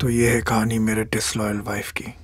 तो ये है कहानी मेरे डिसलॉयल वाइफ की।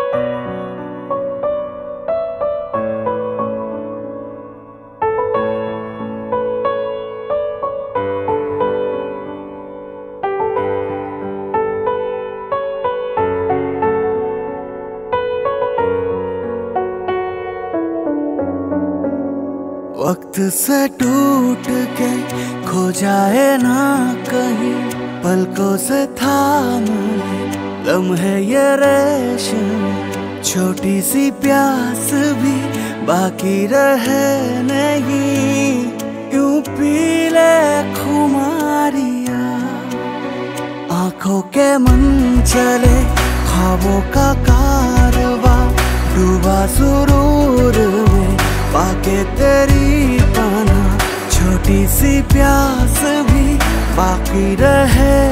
वक्त से टूट के खो जाए ना कहीं, पलकों से थाम ले लम्हे ये रेशम। छोटी सी प्यास भी बाकी रहे नहीं, यूं पी ले खुमारिया। आंखों के मन चले ख्वाबों का कारवा, डूबा सुरूर में पाके तेरी पनाह। छोटी सी प्यास भी बाकी रहे